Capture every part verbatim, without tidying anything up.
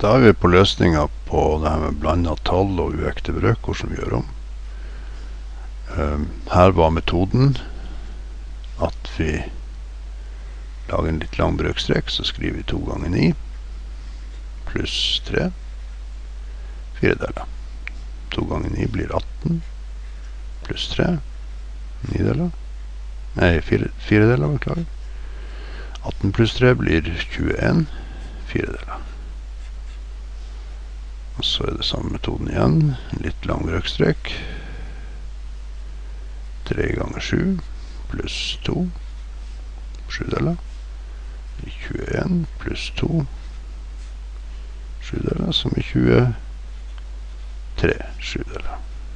Da er vi på løsninga på det her med blandet tall og uekte brøk, hvordan vi gjør om. Um, her var metoden at vi lager en litt lang brøkstrek, så skriver vi to ganger ni, pluss tre, fire deler. to ganger ni blir atten, pluss tre, ni deler. Nei, fire, fire deler, beklager. atten pluss tre blir tjueen, fire deler. Og så er det samme metoden igjen, en litt lang brøkstrek. tre ganger sju, pluss to, sju deler. tjueen pluss to, sju deler, som er tjuetre, sju deler.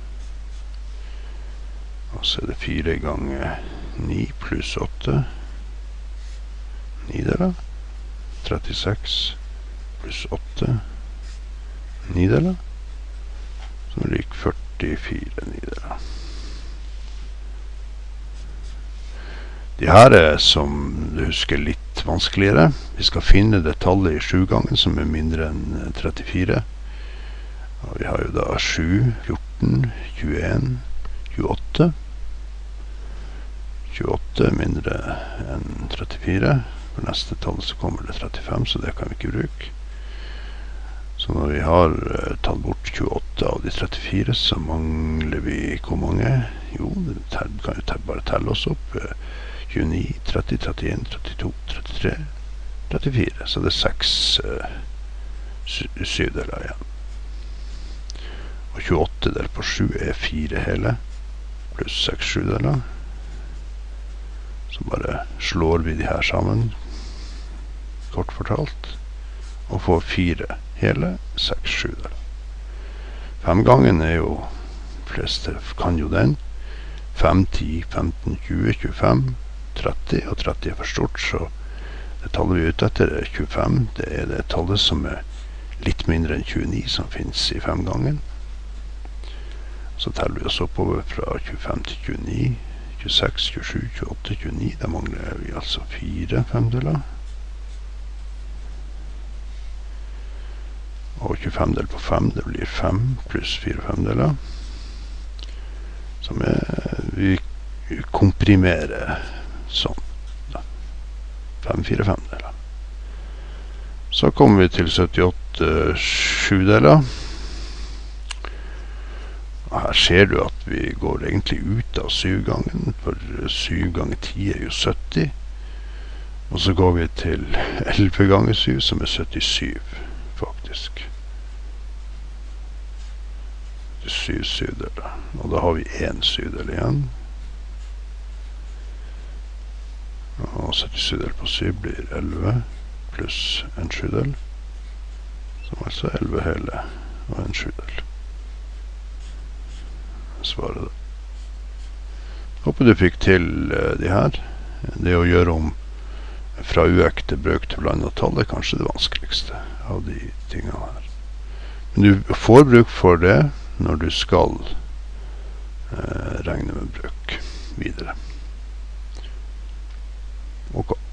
Og så er det fire ganger ni pluss åtte, ni deler. trettiseks pluss åtte, ni deler. Som er lik førtifire ni deler. De her er, som du husker, litt vanskeligere. Vi skal finne det tallet i sju gangen som er mindre enn trettifire. Og vi har jo da sju, fjorten, tjueen, tjueåtte. tjueåtte er mindre enn trettifire. For neste tall så kommer det trettifem, så det kan vi ikke bruke. Så når vi har uh, tatt bort tjueåtte av de trettifire, så mangler vi hvor mange? Jo, det kan jo bare telle oss opp. Uh, tjueni, tretti, trettien, trettito, trettitre, trettifire. Så det er seks uh, syvdeler igjen. Og tjueåtte delt på sju er fire hele, pluss seks sjudeler. Så bare slår vi de her sammen, kort fortalt, og får fire hele, seks sjudeler. Femgangen er jo, fleste kan jo den, fem, ti, femten, tjue, tjuefem, tretti, og tretti er for stort, så det tallet vi er ute etter er tjuefem. Det er det tallet som er litt mindre enn tjueni som finnes i femgangen. Så teller vi oss oppover fra tjuefem til tjueni, tjueseks, tjuesju, tjueåtte, tjueni. Da mangler vi altså fire femdeler. Og tjuefem delt på fem, det blir fem pluss fire femdeler. Som er, vi komprimerer sånn. fem, fire femdeler. Så kommer vi til syttiåtte sjudeler. Og her ser du at vi går egentlig ut av syvgangen, for syv ganger ti er jo sytti. Og så går vi til elleve ganger syv, som er syttisyv, faktisk. syv syvdeler. Og da har vi en syvdel igjen. Og syttisyv delt på syv blir elleve, pluss en sjudel, som altså er elleve hele, og en sjudel. Svaret da. Håper du fikk til uh, de her. Det å gjøre om fra uekte brøk til blandet tall er kanskje det vanskeligste av de tingene her. Men du får bruk for det når du skal uh, regne med brøk videre. Ok.